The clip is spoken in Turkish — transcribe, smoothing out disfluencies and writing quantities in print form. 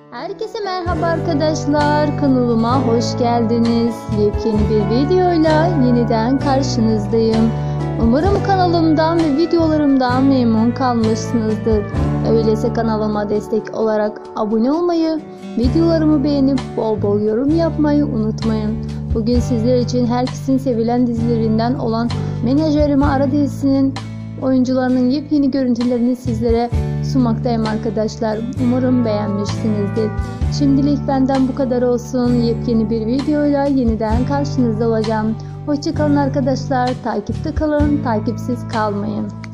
Herkese merhaba arkadaşlar, kanalıma hoş geldiniz. Yepyeni bir videoyla yeniden karşınızdayım. Umarım kanalımdan ve videolarımdan memnun kalmışsınızdır. Öyleyse kanalıma destek olarak abone olmayı, videolarımı beğenip bol bol yorum yapmayı unutmayın. Bugün sizler için herkesin sevilen dizilerinden olan Menajerimi Ara dizisinin oyuncularının yepyeni görüntülerini sizlere sunmaktayım arkadaşlar. Umarım beğenmişsinizdir. Şimdilik benden bu kadar olsun. Yepyeni bir videoyla yeniden karşınızda olacağım. Hoşçakalın arkadaşlar. Takipte kalın, takipsiz kalmayın.